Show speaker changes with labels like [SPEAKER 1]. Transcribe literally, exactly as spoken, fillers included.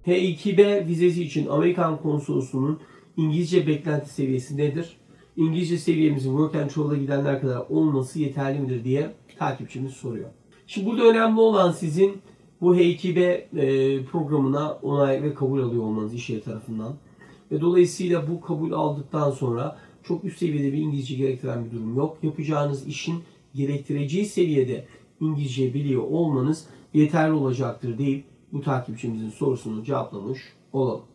[SPEAKER 1] H iki B vizesi için Amerikan konsolosluğunun İngilizce beklenti seviyesi nedir? İngilizce seviyemizin Work and Travel'a gidenler kadar olması yeterli midir diye takipçimiz soruyor. Şimdi burada önemli olan sizin bu H iki B programına onay ve kabul alıyor olmanız iş yeri tarafından. Ve dolayısıyla bu kabul aldıktan sonra çok üst seviyede bir İngilizce gerektiren bir durum yok. Yapacağınız işin gerektireceği seviyede İngilizce biliyor olmanız yeterli olacaktır deyip bu takipçimizin sorusunu cevaplamış olalım.